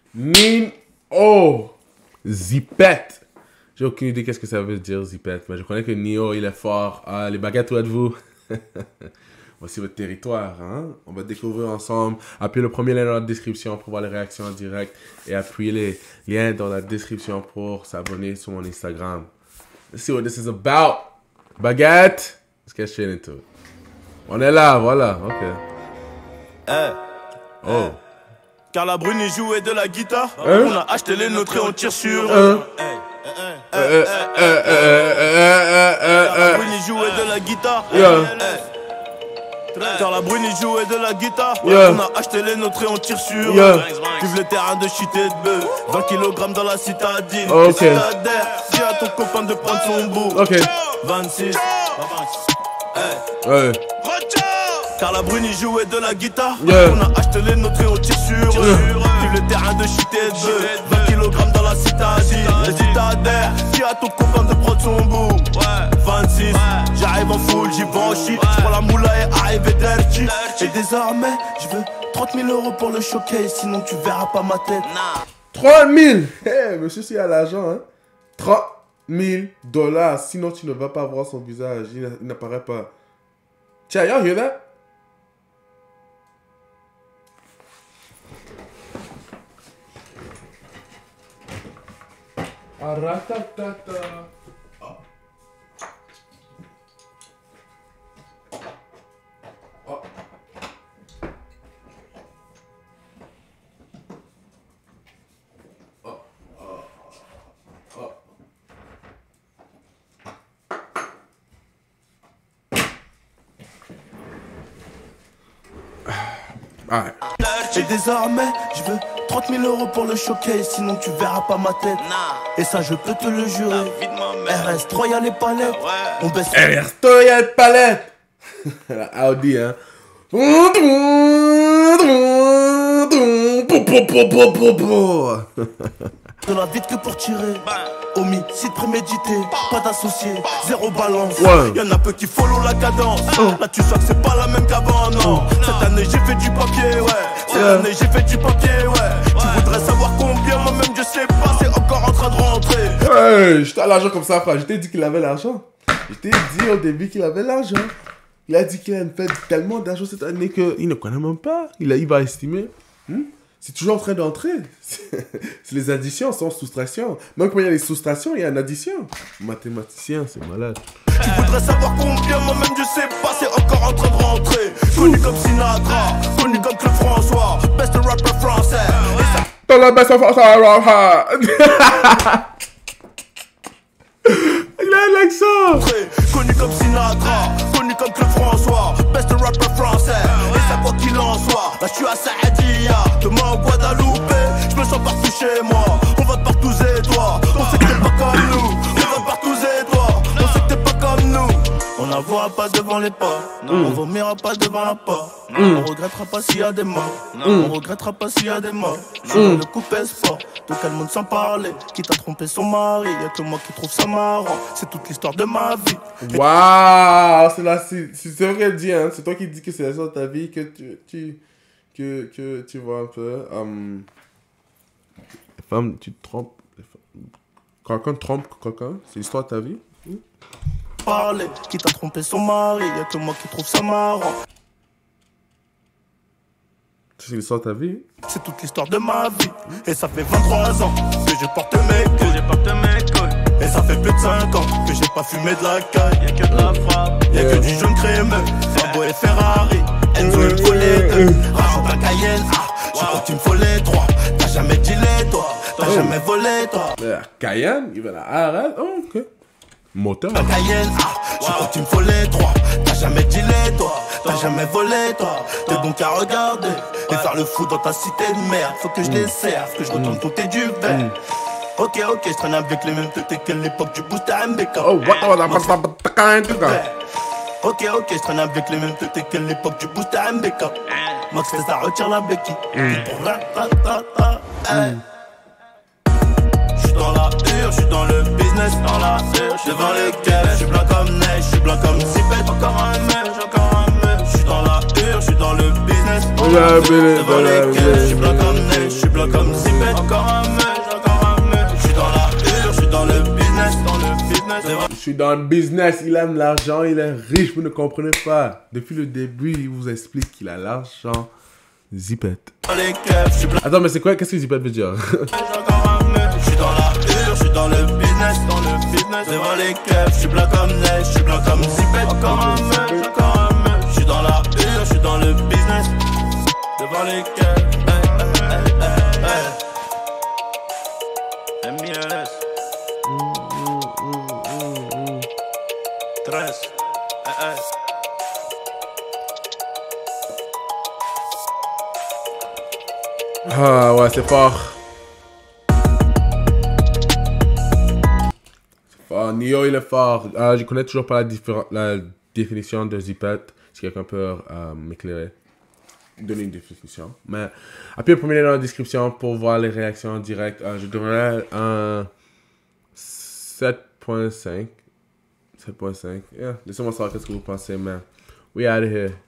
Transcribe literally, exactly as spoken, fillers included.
Nino Zipette. J'ai aucune idée qu'est-ce que ça veut dire Zipette, mais je connais que Nino, il est fort. Ah, les baguettes, où êtes-vous? Voici votre territoire, hein? On va découvrir ensemble. Appuyez le premier lien dans la description pour voir les réactions en direct et appuyez les liens dans la description pour s'abonner sur mon Instagram. Let's see what this is about. Baguette. Let's get straight into it. On est là, voilà, ok. Hey. Oh. Hey. Carla Bruni jouait de la guitare. Hein? On a acheté les nôtres et on tire sur Hein? hey. Euh, euh, euh, euh, euh, euh, Carla Bruni jouait de la guitare. Yeah. Hey. Carla Bruni jouait de la guitare. Yeah. On a aché les nôtres et on tire sur Yeah. Vive le terrain de shit et de bœuf. vingt kilogrammes dans la citadine. Ok. Citadère, dis à ton copain de prendre son bout. Ok. vingt-six. Hey. Ouais. Carla Bruni jouait de la guitare. Yeah. On a acheté les nôtres et on tire sur Yeah. Vive le terrain de shit et de bœuf. vingt kilogrammes dans la citadine. Les citadères, dis à ton copain de prendre son bout. vingt-six, j'arrive en full, j'y vais en shit. J'prends la moula et arrive dirty. Et désormais, je veux trente mille euros pour le showcase, sinon tu verras pas ma tête. trente mille. Hey, monsieur, s'il y a l'argent, hein. trente mille dollars. Sinon, tu ne vas pas voir son visage. Il, il n'apparaît pas. Tiens, y'all hear that? Aratatata. Oh. Oh. Oh. Oh. Oh. Alright. Et désormais, je veux trente mille euros pour le showcase, sinon tu verras pas ma tête. Et ça, je peux te le jurer. R S trois, y'a les palettes. On baisse. R S trois, y'a les palettes. La Audi, hein. De la vite que pour tirer. Homicide prémédité, pas d'associé, zéro balance. Ouais. Y'en a peu qui follow la cadence. Oh. Là tu sens que c'est pas la même qu'avant, non. Cette année j'ai fait du papier, ouais. Cette Yeah. année j'ai fait du papier, ouais. Tu voudrais savoir combien, moi-même je sais pas, c'est encore en train de rentrer. Hey, j'étais à l'argent comme ça, frère. Je t'ai dit qu'il avait l'argent. Je t'ai dit au début qu'il avait l'argent. Il a dit qu'il a fait tellement d'argent cette année qu'il ne connaît même pas. Il, a, il va estimer. Hmm? C'est toujours en train d'entrer. C'est les additions sans soustraction. Même quand il y a les soustractions, il y a une addition. Mathématicien, c'est malade. Tu voudrais savoir combien, moi-même je sais pas, c'est encore en train de rentrer. Connu comme Sinatra, connu comme Claude François, best rapper français. Et ça... Dans la best of us, il a un accent. Connu comme Sinatra, connu comme Claude François, best rapper français. Et ça quoi qu'il en soit, là je suis à Saadia, demain au Guadeloupe, je me sens partout chez moi. On va de partout et toi, on sait que t'es pas comme nous. On va de partout et toi, on sait que t'es pas comme nous. On n'avouera pas devant les pas, non. Mm. On vomira pas devant la porte. Mm. On regrettera pas s'il y a des morts, non. On regrettera pas s'il y a des morts. Non. Mm. Le coup pèse fort, de quel monde sans parler. Qui t'a trompé son mari, y'a que moi qui trouve ça marrant. C'est toute l'histoire de ma vie. Waouh, c'est là, c'est vrai qu'elle dit, hein. C'est toi qui dis que c'est l'histoire de ta vie, que tu, tu, que, que tu vois un peu. Um, les femmes, tu te trompes. Quelqu'un trompe quelqu'un, c'est l'histoire de ta vie. Mm. Parler, qui t'a trompé son mari, y'a que moi qui trouve ça marrant. C'est l'histoire de ta vie. C'est toute l'histoire de ma vie. Et ça fait vingt-trois ans que je porte mes couilles. Je porte mes couilles. Et ça fait plus de cinq ans que j'ai pas fumé de la caille. Y'a que de la frappe, y'a yeah. que du jaune crémeux. Lambo et Ferrari, Enzo il me faut les deux. Rajoute un Cayenne, ah, je crois que tu me faut les trois. T'as jamais dealé toi, t'as oh. jamais volé toi. La Cayenne, il va la arrête, oh ok. Moteur. Un Cayenne, ah, je crois que tu me faut les trois. T'as jamais dealé toi, t'as jamais volé toi. T'es bon qu'à regarder et faire le fou dans ta cité de merde. Faut que je les serve, que je retourne tout tes du verre. Ok, ok, je traîne avec les mêmes têtes que l'époque du booster M B K. Oh, what, what, what, what, Ok, ok, je traîne avec les mêmes têtes que l'époque du booster M B K. Max, ça retire la béquille. J'suis dans la hure, j'suis dans le business, dans la hure. J'suis devant les caisses, j'suis blanc comme neige, j'suis blanc comme Zipette. Encore un mec, encore un mec. J'suis dans la hure, j'suis dans le business. Devant les caisses, j'suis blanc comme neige, j'suis blanc comme Zipette. suis dans le business, il aime l'argent, il est riche, vous ne comprenez pas. Depuis le début, il vous explique qu'il a l'argent. Zipette. Attends, mais c'est quoi? Qu'est-ce que Zipette veut dire? Je suis dans la hurle, je suis dans le business, dans le business. Devant les keufs, je suis blanc comme neige, je suis blanc comme Zipette. Encore un meuf, encore un meuf. Je suis dans la hurle, je suis dans le business. Devant les keufs, hey, hey, hey, hey. M I L S treize, hey, hey. Ah ouais, c'est fort. C'est fort. Nio, il est fort. Euh, je connais toujours pas la, la définition de Zipette. Si quelqu'un peut euh, m'éclairer, donner une définition. Mais appuyez le premier lien dans la description pour voir les réactions en direct. Euh, je donnerai un sept point cinq. sept point cinq. Yeah. Laissez-moi savoir qu'est-ce que vous pensez, mais we out of here.